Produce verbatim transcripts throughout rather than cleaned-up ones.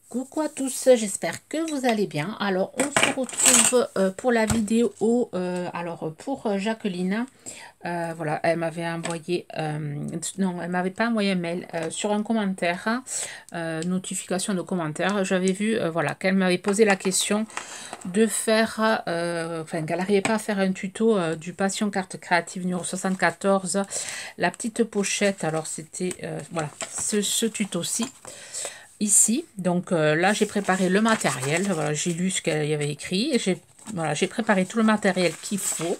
Coucou à tous, j'espère que vous allez bien. Alors, on se retrouve euh, pour la vidéo. Euh, alors, pour euh, Jacqueline, euh, voilà, elle m'avait envoyé, euh, non, elle m'avait pas envoyé un mail euh, sur un commentaire, euh, notification de commentaire. J'avais vu, euh, voilà, qu'elle m'avait posé la question de faire, euh, enfin, qu'elle n'arrivait pas à faire un tuto euh, du Passion Carte Créative numéro soixante-quatorze, la petite pochette. Alors, c'était, euh, voilà, ce, ce tuto-ci. Ici, donc euh, là j'ai préparé le matériel, voilà, j'ai lu ce qu'elle y avait écrit, j'ai voilà, j'ai préparé tout le matériel qu'il faut.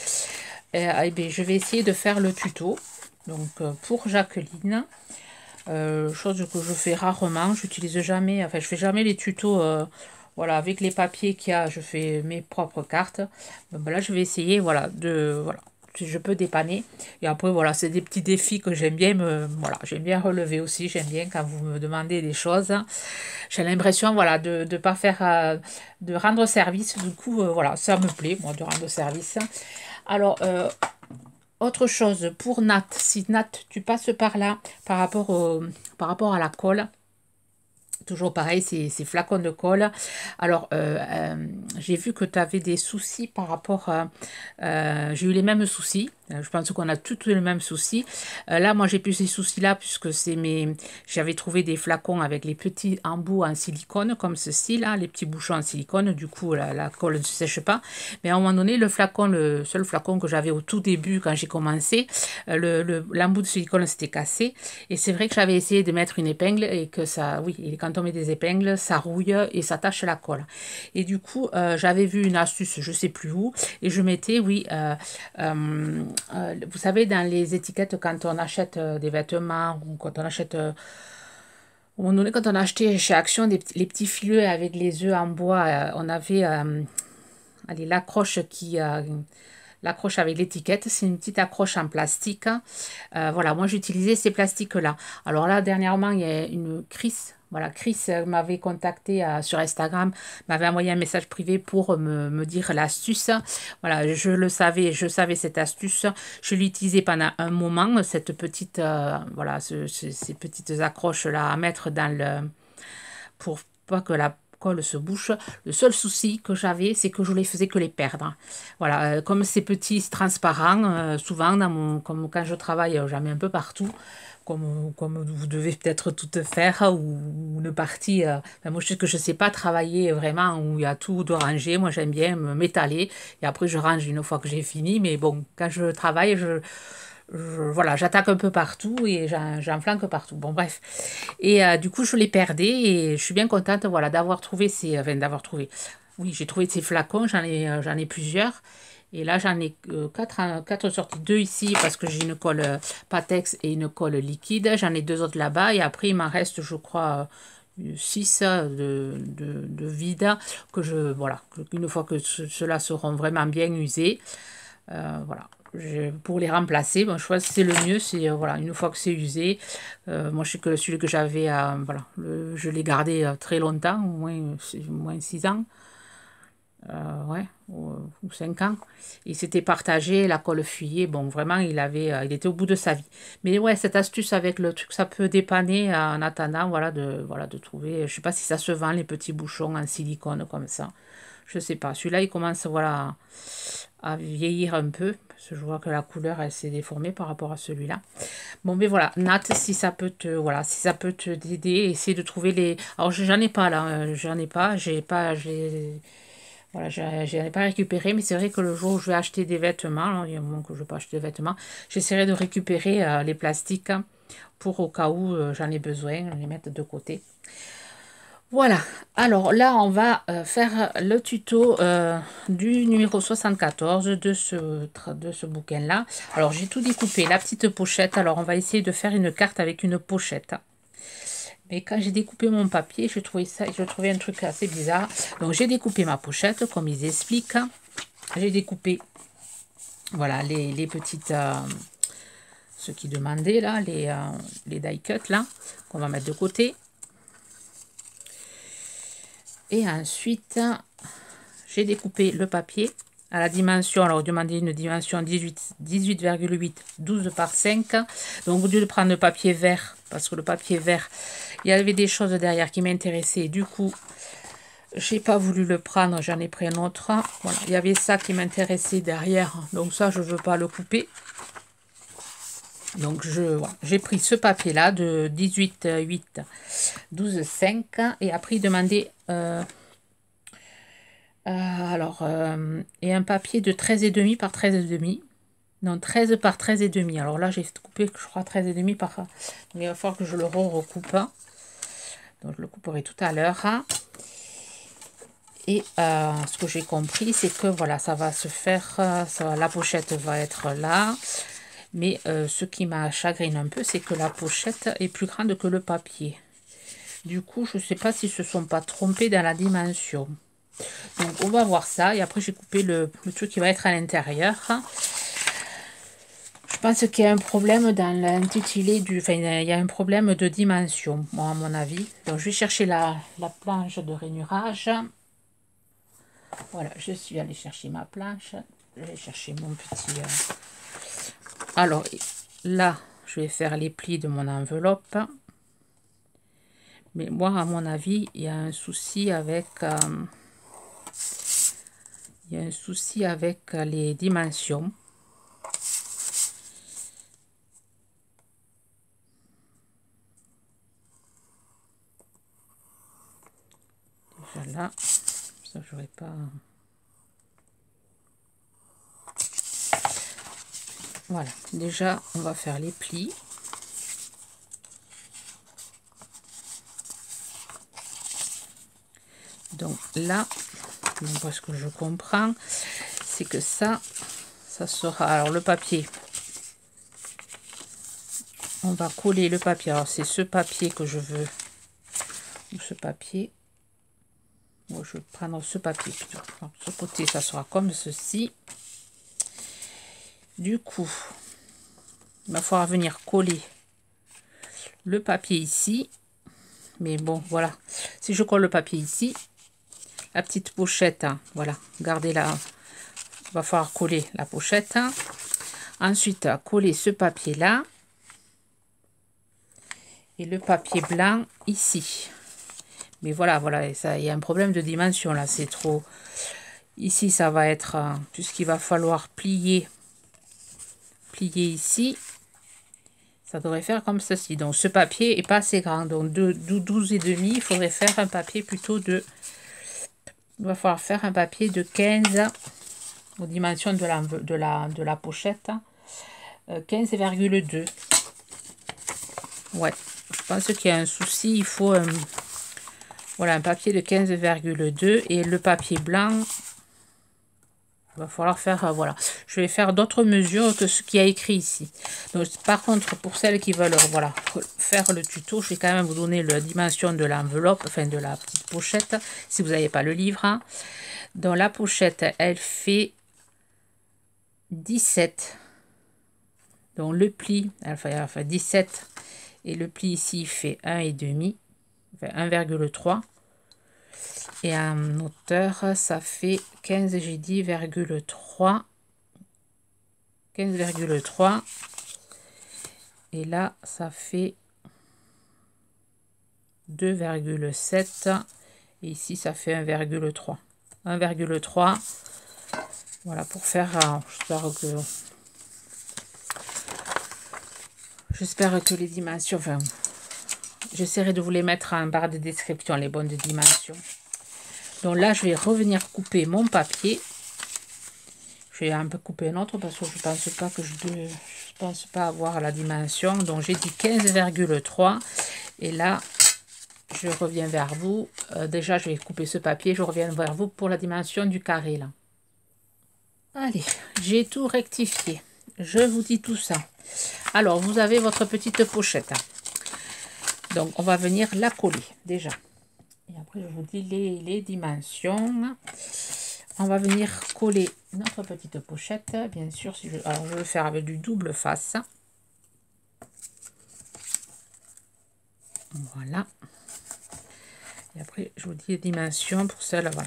Et, et bien, je vais essayer de faire le tuto, donc euh, pour Jacqueline, euh, chose que je fais rarement, j'utilise jamais, enfin je fais jamais les tutos, euh, voilà, avec les papiers qu'il y a, je fais mes propres cartes. Donc, là je vais essayer, voilà, de, voilà, si je peux dépanner. Et après, voilà, c'est des petits défis que j'aime bien me, voilà, j'aime bien relever aussi. J'aime bien quand vous me demandez des choses. J'ai l'impression, voilà, de ne pas faire, euh, de rendre service. Du coup, euh, voilà, ça me plaît, moi, de rendre service. Alors, euh, autre chose, pour Nat, si Nat, tu passes par là, par rapport, au, par rapport à la colle, toujours pareil, ces, ces flacons de colle. Alors, euh, euh, j'ai vu que tu avais des soucis par rapport à... Euh, j'ai eu les mêmes soucis. Je pense qu'on a tous les mêmes soucis. Euh, là, moi, j'ai plus ces soucis-là puisque c'est mes... j'avais trouvé des flacons avec les petits embouts en silicone, comme ceci, là, les petits bouchons en silicone. Du coup, la, la colle ne se sèche pas. Mais à un moment donné, le flacon, le seul flacon que j'avais au tout début, quand j'ai commencé, euh, le, le, l'embout de silicone s'était cassé. Et c'est vrai que j'avais essayé de mettre une épingle et que ça... Oui, et quand on met des épingles, ça rouille et ça tâche la colle. Et du coup, euh, j'avais vu une astuce, je sais plus où, et je mettais, oui... Euh, euh, Euh, vous savez, dans les étiquettes, quand on achète euh, des vêtements ou quand on achète, euh, au moment donné, quand on a acheté chez Action des, les petits filets avec les œufs en bois, euh, on avait euh, allez, l'accroche qui, euh, l'accroche avec l'étiquette, c'est une petite accroche en plastique. Euh, voilà, moi j'utilisais ces plastiques-là. Alors là, dernièrement, il y a une Chris. Voilà, Chris euh, m'avait contacté euh, sur Instagram, m'avait envoyé un message privé pour me, me dire l'astuce. Voilà, je le savais, je savais cette astuce. Je l'utilisais pendant un moment, cette petite, euh, voilà, ce, ce, ces petites accroches-là à mettre dans le... pour pas que la colle se bouche. Le seul souci que j'avais, c'est que je les faisais que les perdre. Voilà, euh, comme ces petits transparents, euh, souvent, dans mon, comme quand je travaille, j'en mets un peu partout. Comme, comme vous devez peut-être toutes faire, ou une partie. Euh, enfin, moi, je sais que je ne sais pas travailler vraiment où il y a tout de ranger. Moi, j'aime bien me m'étaler et après, je range une fois que j'ai fini. Mais bon, quand je travaille, je, je- voilà, j'attaque un peu partout et j'en j'en flanque partout. Bon, bref. Et euh, du coup, je les perdais et je suis bien contente, voilà, d'avoir trouvé ces, enfin, d'avoir trouvé. Oui, j'ai trouvé ces flacons, j'en ai, euh, j'en ai plusieurs. Et là, j'en ai euh, quatre, en- quatre sorties, deux ici parce que j'ai une colle euh, Patex et une colle liquide. J'en ai deux autres là-bas et après, il m'en reste, je crois, euh, six de, de, de vide que je, voilà, que- une fois que ce- ceux-là seront vraiment bien usés, euh, voilà. Je- pour les remplacer, bon, je crois que c'est le mieux, c'est euh, voilà, une fois que c'est usé. Euh, moi, je sais que celui que j'avais, euh, voilà, le- je l'ai gardé euh, très longtemps, au moins, c'est- au moins six ans, euh, ouais, ou, ou cinq ans. Il s'était partagé, la colle fuyait, bon, vraiment, il avait, euh, il était au bout de sa vie. Mais ouais, cette astuce avec le truc, ça peut dépanner euh, en attendant, voilà, de, voilà, de trouver, je sais pas si ça se vend, les petits bouchons en silicone comme ça. Je sais pas. Celui-là, il commence, voilà, à vieillir un peu. Parce que je vois que la couleur, elle s'est déformée par rapport à celui-là. Bon, mais voilà, Nat, si ça peut te, voilà, si ça peut te t'aider, essayer de trouver les... Alors, j'en ai pas, là. euh, J'en ai pas. J'ai pas... J'ai... Voilà, j'en ai pas récupéré. Mais c'est vrai que le jour où je vais acheter des vêtements, là, il y a un moment que je ne vais pas acheter des vêtements, j'essaierai de récupérer euh, les plastiques, hein, pour au cas où euh, j'en ai besoin, les mettre de côté. Voilà, alors là on va euh, faire le tuto euh, du numéro soixante-quatorze de ce, de ce bouquin-là. Alors j'ai tout découpé, la petite pochette, alors on va essayer de faire une carte avec une pochette. Mais quand j'ai découpé mon papier, je trouvais ça, je trouvais un truc assez bizarre. Donc j'ai découpé ma pochette, comme ils expliquent. J'ai découpé, voilà, les, les petites... Euh, ceux qui demandaient là, les, euh, les die cuts là, qu'on va mettre de côté. Et ensuite, j'ai découpé le papier à la dimension, alors demandez une dimension dix-huit virgule huit, douze par cinq. Donc au lieu de prendre le papier vert, parce que le papier vert, il y avait des choses derrière qui m'intéressaient. Du coup, j'ai pas voulu le prendre, j'en ai pris un autre. Voilà, il y avait ça qui m'intéressait derrière, donc ça je veux pas le couper. Donc je voilà, j'ai pris ce papier là de dix-huit huit douze cinq et après il demandait euh, euh, alors euh, et un papier de treize et demi par treize et demi. Non, treize par treize et demi. Alors là j'ai coupé, je crois, treize et demi par. Donc il va falloir que je le recoupe. Donc je le couperai tout à l'heure. Et euh, ce que j'ai compris, c'est que voilà, ça va se faire, ça, la pochette va être là. Mais euh, ce qui m'a chagriné un peu, c'est que la pochette est plus grande que le papier. Du coup, je ne sais pas s'ils se sont pas trompés dans la dimension. Donc on va voir ça. Et après, j'ai coupé le, le truc qui va être à l'intérieur. Je pense qu'il y a un problème dans l'intitulé du... Enfin, il y a un problème de dimension, moi, à mon avis. Donc je vais chercher la, la planche de rainurage. Voilà, je suis allée chercher ma planche. Je vais chercher mon petit... Euh... Alors, là, je vais faire les plis de mon enveloppe. Mais moi, à mon avis, il y a un souci avec... Euh... Il y a un souci avec les dimensions. Déjà là, ça, j'aurais pas... Voilà, déjà, on va faire les plis. Donc là, parce que je comprends, c'est que ça, ça sera... Alors le papier, on va coller le papier. Alors c'est ce papier que je veux, ou ce papier. Moi, je vais prendre ce papier plutôt. Alors, ce côté, ça sera comme ceci. Du coup, il va falloir venir coller le papier ici. Mais bon, voilà. Si je colle le papier ici, la petite pochette, hein, voilà, gardez-la. Il va falloir coller la pochette. Ensuite, coller ce papier-là. Et le papier blanc ici. Mais voilà, voilà, ça, il y a un problème de dimension là, c'est trop. Ici, ça va être, euh, puisqu'il va falloir plier, plier ici. Ça devrait faire comme ceci. Donc ce papier est pas assez grand. Donc de, de douze et demi, il faudrait faire un papier plutôt de... Il va falloir faire un papier de quinze aux dimensions de la, de la, de la pochette. Euh, quinze virgule deux. Ouais, je pense qu'il y a un souci. Il faut euh, voilà, un papier de quinze virgule deux et le papier blanc. Il va falloir faire, euh, voilà, je vais faire d'autres mesures que ce qui a écrit ici. Donc, par contre, pour celles qui veulent, voilà, faire le tuto, je vais quand même vous donner la dimension de l'enveloppe, enfin de la petite pochette, si vous n'avez pas le livre. Hein. Donc, la pochette, elle fait dix-sept. Donc, le pli, elle fait, elle fait dix-sept. Et le pli ici, il fait un virgule cinq, enfin un virgule trois. Et en hauteur, ça fait quinze, j'ai dit, virgule trois. quinze virgule trois. Et là, ça fait deux virgule sept. Et ici, ça fait un virgule trois. un virgule trois. Voilà, pour faire... J'espère que... J'espère que les dimensions... Enfin, j'essaierai de vous les mettre en barre de description, les bonnes dimensions. Donc là, je vais revenir couper mon papier. Je vais un peu couper un autre parce que je pense pas que je, je pense pas avoir la dimension. Donc j'ai dit quinze virgule trois. Et là, je reviens vers vous. Euh, déjà, je vais couper ce papier. Je reviens vers vous pour la dimension du carré là. Allez, j'ai tout rectifié. Je vous dis tout ça. Alors, vous avez votre petite pochette. Donc, on va venir la coller déjà. Et après, je vous dis les, les dimensions. On va venir coller notre petite pochette. Bien sûr, si je, alors je vais le faire avec du double face. Voilà. Et après, je vous dis les dimensions pour celle, voilà.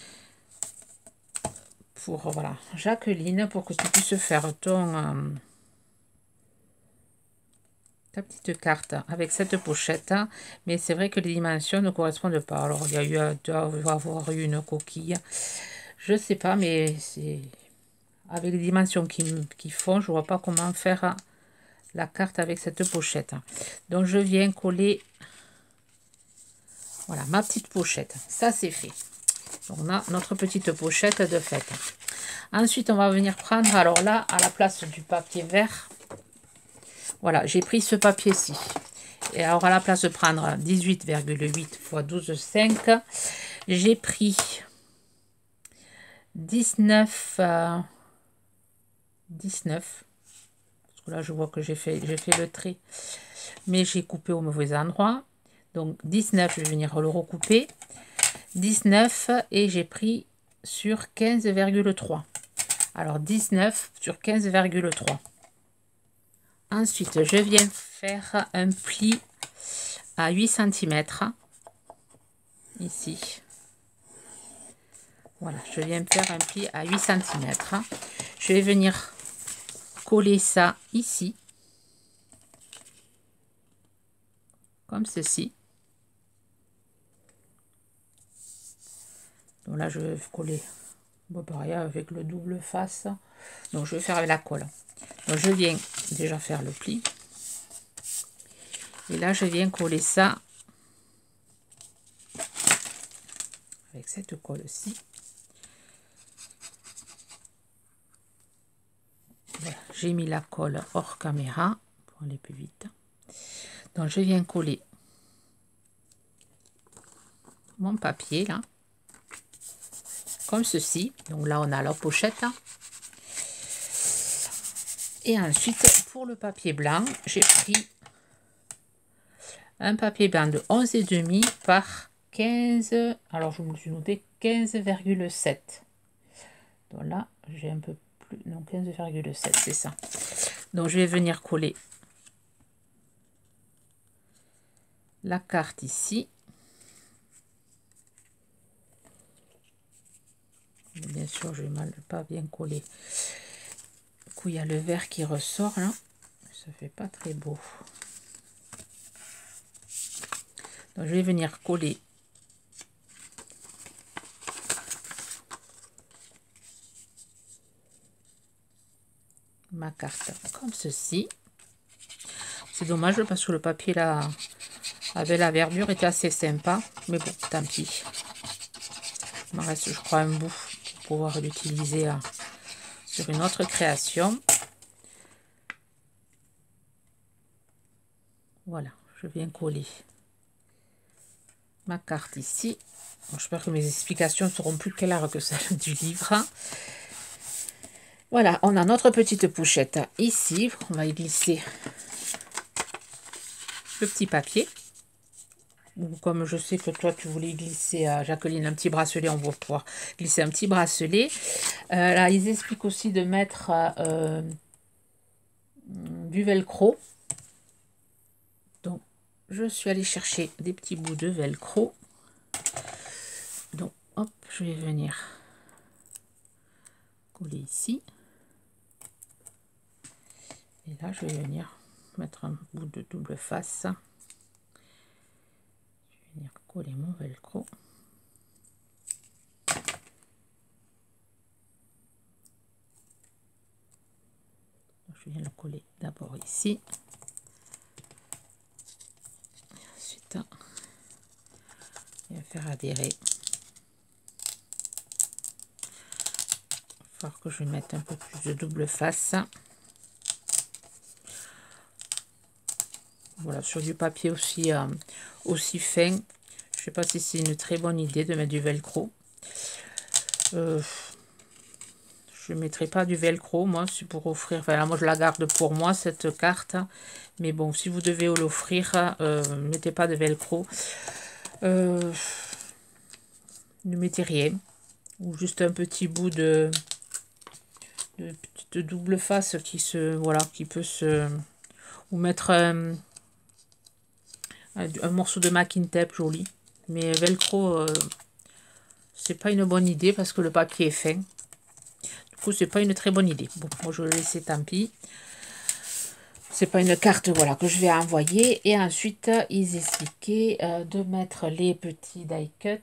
Pour, voilà, Jacqueline, pour que tu puisses faire ton... Euh, la petite carte avec cette pochette, mais c'est vrai que les dimensions ne correspondent pas. Alors il y a eu, doit avoir eu une coquille, je sais pas, mais c'est avec les dimensions qui, qui font, je vois pas comment faire la carte avec cette pochette. Donc je viens coller, voilà, ma petite pochette. Ça c'est fait. On a notre petite pochette de fête. Ensuite on va venir prendre, alors là, à la place du papier vert, voilà, j'ai pris ce papier-ci. Et alors à la place de prendre dix-huit virgule huit fois douze virgule cinq, j'ai pris dix-neuf, euh, dix-neuf. Parce que là je vois que j'ai fait, j'ai fait le trait, mais j'ai coupé au mauvais endroit. Donc dix-neuf, je vais venir le recouper. dix-neuf et j'ai pris sur quinze virgule trois. Alors dix-neuf sur quinze virgule trois. Ensuite, je viens faire un pli à huit centimètres. Ici. Voilà, je viens faire un pli à huit centimètres. Je vais venir coller ça ici. Comme ceci. Donc là, je vais coller bon, pareil avec le double face. Donc je vais faire avec la colle. Donc je viens déjà faire le pli. Et là, je viens coller ça avec cette colle-ci. Voilà, j'ai mis la colle hors caméra pour aller plus vite. Donc je viens coller mon papier là. Comme ceci. Donc là, on a la pochette. Et ensuite, pour le papier blanc, j'ai pris un papier blanc de onze virgule cinq par quinze. Alors, je me suis noté quinze virgule sept. Donc là, j'ai un peu plus. Non, quinze virgule sept, c'est ça. Donc, je vais venir coller la carte ici. Bien sûr, je vais mal pas bien coller. Du coup, il y a le vert qui ressort là. Ça fait pas très beau. Donc, je vais venir coller ma carte comme ceci. C'est dommage parce que le papier là avec la verdure était assez sympa. Mais bon, tant pis. Il me reste, je crois, un bout pour pouvoir l'utiliser sur une autre création. Voilà, je viens coller ma carte ici. J'espère que mes explications seront plus claires que celles du livre. Voilà, on a notre petite pochette ici. On va y glisser le petit papier. Comme je sais que toi, tu voulais glisser à Jacqueline un petit bracelet, on va pouvoir glisser un petit bracelet. Euh, là, ils expliquent aussi de mettre euh, du velcro. Donc, je suis allée chercher des petits bouts de velcro. Donc, hop, je vais venir coller ici. Et là, je vais venir mettre un bout de double face. Je vais venir coller mon velcro. Je viens le coller d'abord ici. Et ensuite, je vais faire adhérer. Il va falloir que je mette un peu plus de double face. Voilà, sur du papier aussi, euh, aussi fin. Je ne sais pas si c'est une très bonne idée de mettre du velcro. Euh, je ne mettrai pas du velcro, moi, c'est pour offrir. Enfin, là, moi, je la garde pour moi, cette carte. Mais bon, si vous devez l'offrir, euh, mettez pas de velcro. Euh, ne mettez rien. Ou juste un petit bout de, de petite double face qui se. Voilà, qui peut se. Ou mettre un. Un morceau de masking tape joli, mais velcro euh, c'est pas une bonne idée parce que le papier est fin, du coup c'est pas une très bonne idée. Bon, moi je vais le laisser, tant pis. c'est pas une carte, voilà, que je vais envoyer. Et ensuite, ils expliquaient euh, de mettre les petits die cut.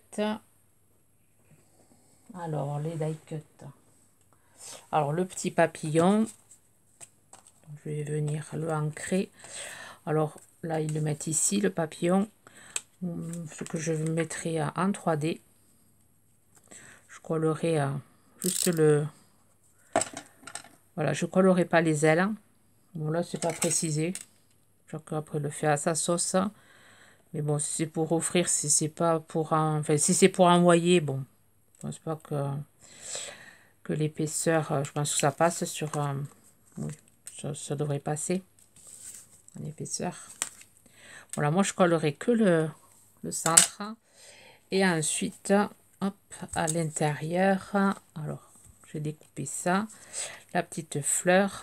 Alors, les die cut. Alors, le petit papillon, je vais venir le ancrer. Alors, là, ils le mettent ici, le papillon. Ce que je mettrai en trois D. Je collerai juste le... Voilà, je collerai pas les ailes. Bon, là, c'est pas précisé. Chacun après le fait à sa sauce. Mais bon, si c'est pour offrir, si c'est pas pour... En... Enfin, si c'est pour envoyer, bon, je pense pas que, que l'épaisseur, je pense que ça passe sur... Euh... Oui, ça, ça devrait passer. En épaisseur. Voilà, moi, je collerai que le, le centre. Et ensuite, hop, à l'intérieur, alors, j'ai découpé ça. La petite fleur.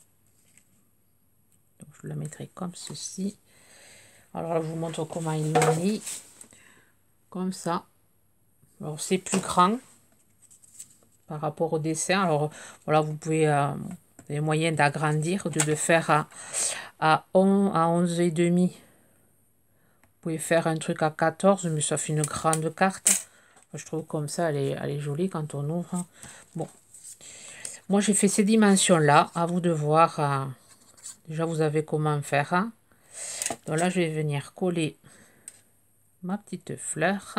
Donc, je la mettrai comme ceci. Alors là, je vous montre comment il l'a mis. Comme ça. Alors, c'est plus grand par rapport au dessin. Alors, voilà, vous pouvez... Euh, vous avez moyen d'agrandir, de le faire à, à, onze, à onze et demi. Vous pouvez faire un truc à quatorze, mais ça fait une grande carte. Je trouve comme ça, elle est, elle est jolie quand on ouvre. Bon. Moi, j'ai fait ces dimensions-là. À vous de voir. Euh, déjà, vous avez comment faire. Hein. Donc là, je vais venir coller ma petite fleur.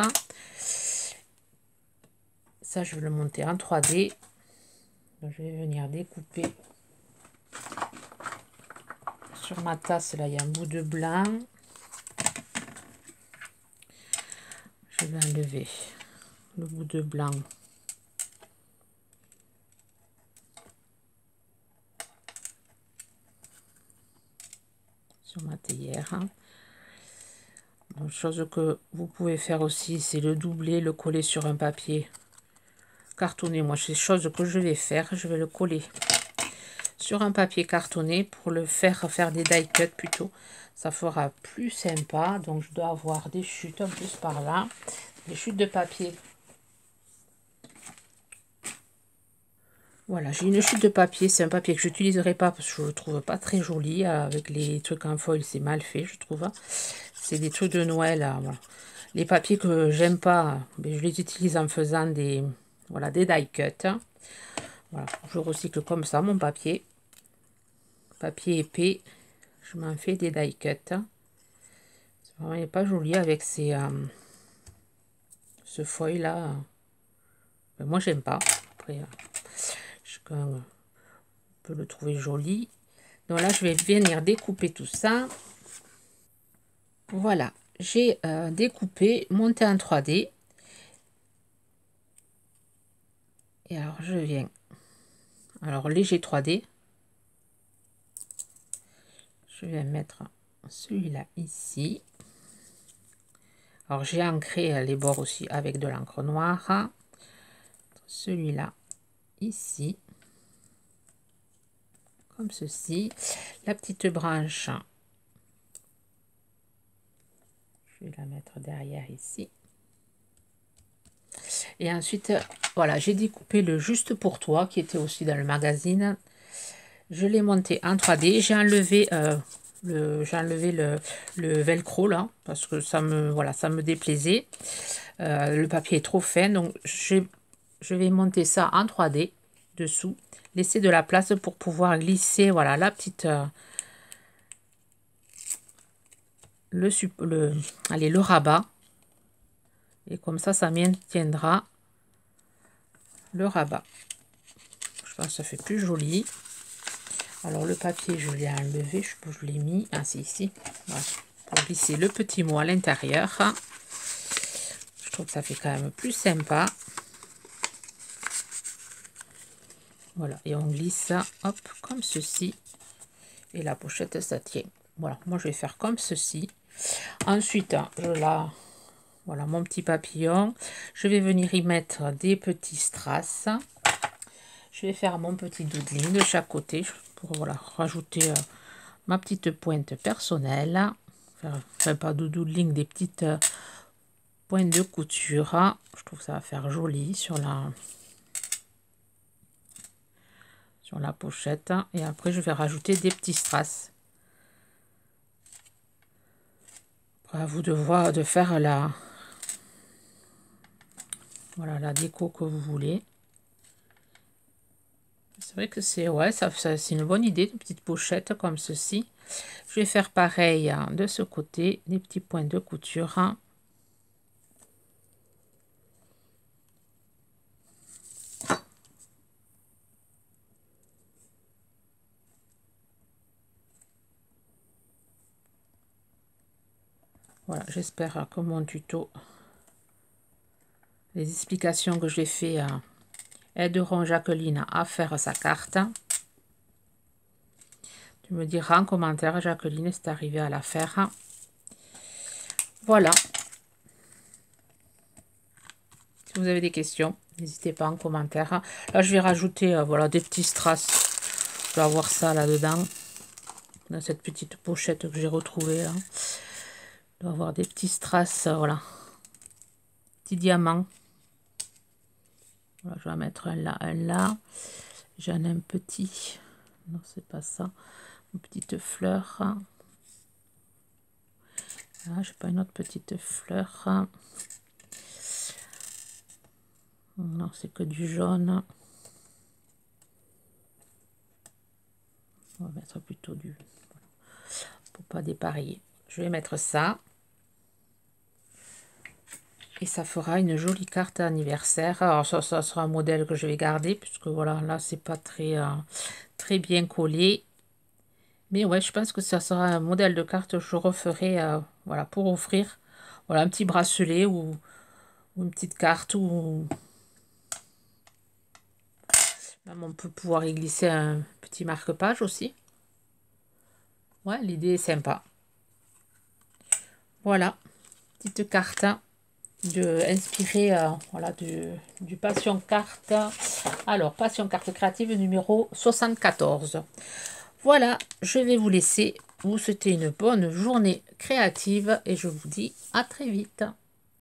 Ça, je vais le monter en trois D. Donc, je vais venir découper. Sur ma tasse, là, il y a un bout de blanc. Je vais enlever le bout de blanc. Sur ma théière. Une chose que vous pouvez faire aussi, c'est le doubler, le coller sur un papier cartonné. Moi, c'est chose que je vais faire. Je vais le coller sur un papier cartonné pour le faire faire des die cut plutôt. Ça fera plus sympa. Donc, je dois avoir des chutes en plus par là. Des chutes de papier. Voilà, j'ai une chute de papier. C'est un papier que je n'utiliserai pas parce que je ne le trouve pas très joli. Avec les trucs en foil, c'est mal fait, je trouve. C'est des trucs de Noël. Voilà. Les papiers que j'aime pas, mais je les utilise en faisant des, voilà, des die cut. Voilà, je recycle comme ça mon papier. Papier épais. Je m'en fais des die cut. C'est vraiment pas joli avec ces, euh, ce foil là. Mais moi, j'aime pas. Après, chacun peut le trouver joli. Donc là, je vais venir découper tout ça. Voilà, j'ai euh, découpé, monté en trois D. Et alors, je viens. Alors, léger trois D. Je vais mettre celui-là ici. Alors, j'ai ancré les bords aussi avec de l'encre noire. Celui-là ici. Comme ceci. La petite branche. Je vais la mettre derrière ici. Et ensuite, voilà, j'ai découpé le Juste pour toi qui était aussi dans le magazine. Je l'ai monté en trois D. J'ai enlevé, euh, le, j'ai enlevé le, le velcro là parce que ça me, voilà, ça me déplaisait. Euh, le papier est trop fin, donc je, je vais monter ça en trois D dessous. Laisser de la place pour pouvoir glisser, voilà, la petite, euh, le, le, allez, le rabat. Et comme ça, ça maintiendra le rabat. Je pense que ça fait plus joli. Alors le papier, je l'ai enlevé, je peux je l'ai mis. Ah, c'est ici. Voilà. Pour glisser le petit mot à l'intérieur. Je trouve que ça fait quand même plus sympa. Voilà, et on glisse ça, hop, comme ceci. Et la pochette, ça tient. Voilà, moi je vais faire comme ceci. Ensuite, je la... Voilà, mon petit papillon. Je vais venir y mettre des petits strass. Je vais faire mon petit doodling de chaque côté pour voilà, rajouter euh, ma petite pointe personnelle. Faire, enfin, pas de doodling, des petites euh, pointes de couture. Je trouve que ça va faire joli sur la... sur la pochette. Et après, je vais rajouter des petits strass. À vous de voir, de faire la, voilà, la déco que vous voulez. C'est vrai que c'est ouais, ça, ça c'est une bonne idée, de petites pochettes comme ceci. Je vais faire pareil hein, de ce côté, des petits points de couture. Hein. Voilà, j'espère que mon tuto, les explications que j'ai fait euh, aideront Jacqueline à faire sa carte. Tu me diras en commentaire, Jacqueline, si tu arrivé à la faire. Voilà. Si vous avez des questions, n'hésitez pas en commentaire. Là, je vais rajouter euh, voilà, des petits strass. Je vais avoir ça là-dedans. Dans cette petite pochette que j'ai retrouvée. Là. Je dois avoir des petits strass, euh, voilà. Petits diamants. Voilà, je vais en mettre un là, un là. J'en ai un petit. Non, c'est pas ça. Une petite fleur. Là, j'ai pas une autre petite fleur. Non, c'est que du jaune. On va mettre plutôt du... Pour pas dépareiller. Je vais mettre ça. Et ça fera une jolie carte anniversaire. Alors ça, ça sera un modèle que je vais garder. Puisque voilà, là, c'est pas très, euh, très bien collé. Mais ouais, je pense que ça sera un modèle de carte que je referai euh, voilà, pour offrir. Voilà, un petit bracelet ou, ou une petite carte. Ou même on peut pouvoir y glisser un petit marque-page aussi. Ouais, l'idée est sympa. Voilà, petite carte de inspirée euh, voilà, du, du Passion Carte. Alors, Passion Carte créative numéro soixante-quatorze. Voilà, je vais vous laisser. Vous souhaiter une bonne journée créative et je vous dis à très vite.